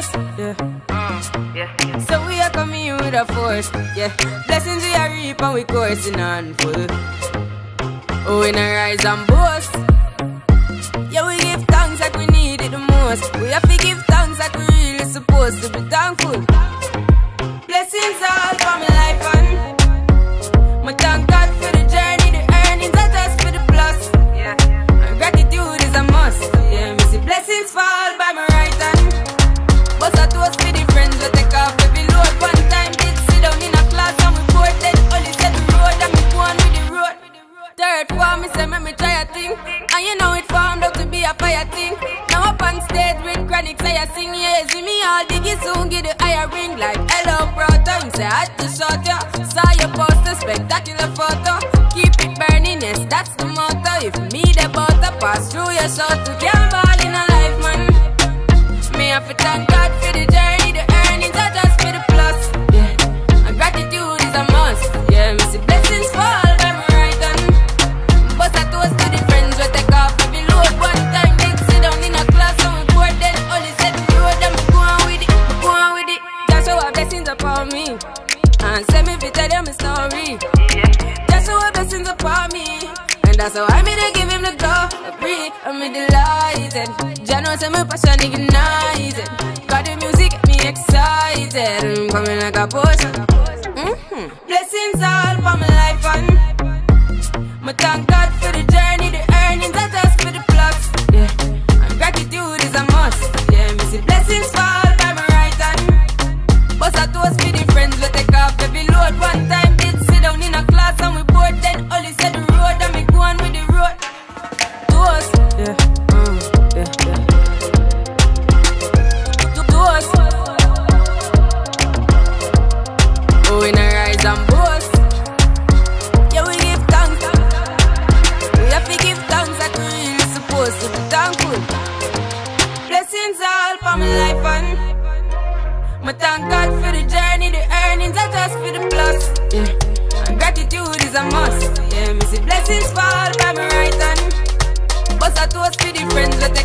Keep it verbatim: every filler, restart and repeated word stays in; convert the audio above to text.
toast, yeah. Mm, yeah, yeah. So we are coming with a force, yeah. Blessings we are reap and we coursing on full. Oh, we not rise and boast. Yeah, we give thanks like we need it the most. We have to give thanks like we really supposed to be thankful. Blessings all for my life and my thank God for the journey, the earnings are just for the plus. Yeah. And gratitude is a must. Yeah, me see blessings fall by my right hand. But I toast for the friends we take off every load. One time did sit down in a class and we bored then only said the road and me go on with the road. Third form, me say, make me try a thing. And you know it formed out to be a fire thing. Now up on stage with chronic, say I sing, yeah. See me all diggy soon, get the higher ring. Like, hello, brother. You say, I had to shot ya. Saw your poster, spectacular photo. Keep it burning, yes, that's the motto. If me the butter pass through your shot, to can't ball in a life, man. Me have to thank God for the journey, the earnings are just for the plus. Yeah, and gratitude is a must. Yeah, me see blessings fall. But I toast to the friends we take off every load. One time they sit down in a class and we bored then only said the road and we go on with it, we go on with it. Just show our blessings upon me and send me to tell them my story. Just show our blessings upon me and that's how I made to give him the glory. I'm delighted. Jah knows my passion ignited. Got the music get me excited. I'm coming like a potion. Mm-hmm. Blessings all for my life and my thank God for the journey, the earnings are just for the plus. Yeah, and gratitude is a must. Yeah, me see blessings fall by my right hand. But I toast for the friends we take off every load. One time did sit down in a class and we bored then only said the road and me go on with the road. Toast, yeah, mm, yeah, yeah. Toast. Oh, we not rise and boast. Yeah, we give thanks. Supposed to be thankful. Blessings all for my life and my thank God for the journey, the earnings are just for the plus. Yeah, and gratitude is a must. Yeah, me see blessings fall by my right hand. But I toast for the friends we take